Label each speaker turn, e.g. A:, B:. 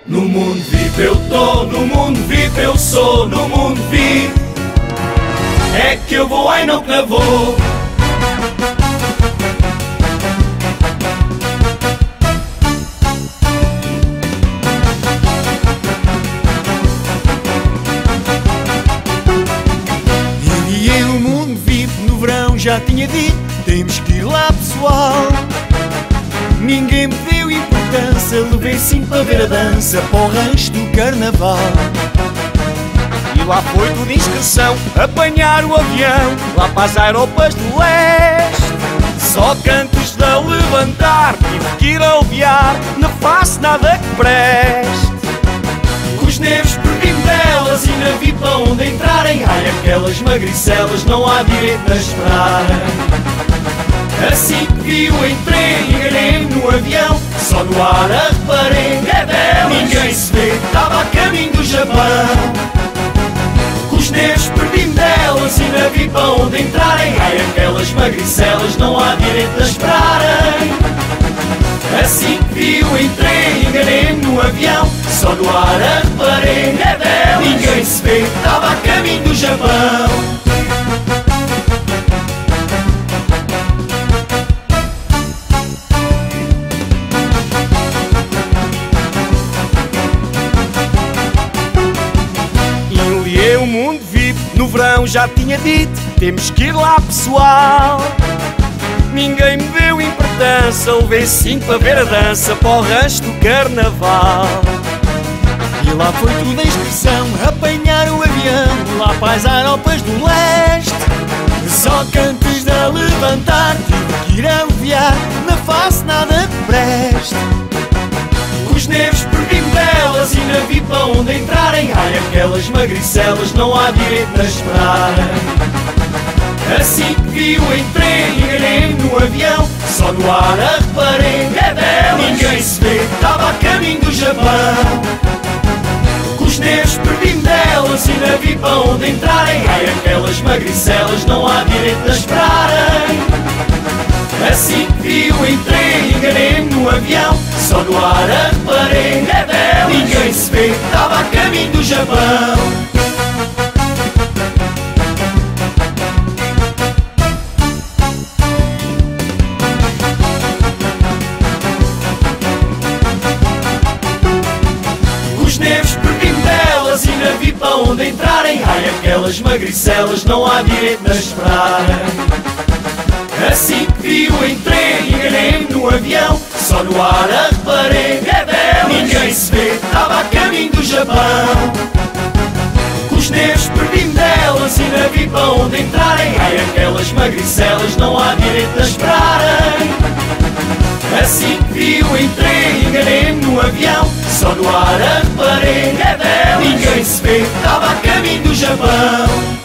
A: No mundo VIP eu tô, no mundo VIP eu sou, no mundo VIP é que eu vou, ai não que não vou.
B: E o mundo VIP no verão já tinha dito, temos que ir lá pessoal. Ninguém me deu importância, levei sim para ver a dança, para o rancho do carnaval.
C: E lá foi tudo inscrição, apanhar o avião, lá para as aeropas do leste. Só cantos de levantar, tive que ir a olear, não faço nada que preste.
A: Com os nervos perdi-me delas e não vi para onde entrarem. Ai, aquelas magricelas não há direito a esperarem. Assim que vi o entrei, enganei-me no avião, só no ar a reparei, é delas. Ninguém se vê, estava a caminho do Japão. Com os nervos perdi-me delas e não vi para onde entrarem. Ai, aquelas magricelas não há direito a esperarem. Assim que vi o entrei, enganei-me no avião, só no ar a reparei, é delas. Ninguém se vê, estava a caminho do Japão.
C: O mundo VIP no verão já tinha dito, temos que ir lá pessoal. Ninguém me deu importância, levei sim para ver a dança, para o rancho do carnaval.
B: E lá foi tudo a inscrição, apanhar o avião, lá para as aeropas do leste. Só que antes de levantar, tive que ir a aliviar, não faço nada que preste.
A: Com os nervos perdi-me delas e não vi para onde entrarem. Ai, aquelas magricelas não há direito a esperarem. Assim que vi o entrei, enganei-me no avião, só no ar a reparei, é delas. Ninguém se vê, estava a caminho do Japão. Com os nervos perdi-me delas e não vi para onde entrarem. Ai, aquelas magricelas não há direito a esperarem. Assim que vi o entrei, enganei-me no avião, só no ar a reparei, é delas. Ninguém se vê, estava a caminho do Japão. Com os nervos perdi-me delas e não vi para onde entrarem. Ai, aquelas magricelas não há direito a esperarem. Assim que vi o entrei, enganei-me no avião, só no ar a reparei, é delas. Ninguém se vê, estava a caminho do Japão. Com os nervos perdi-me delas e não vi para onde entrarem. Ai, aquelas magricelas não há direito a esperarem. Assim que vi o entrei, enganei-me no avião, só no ar a reparei, é delas. Ninguém se vê, estava a caminho do Japão.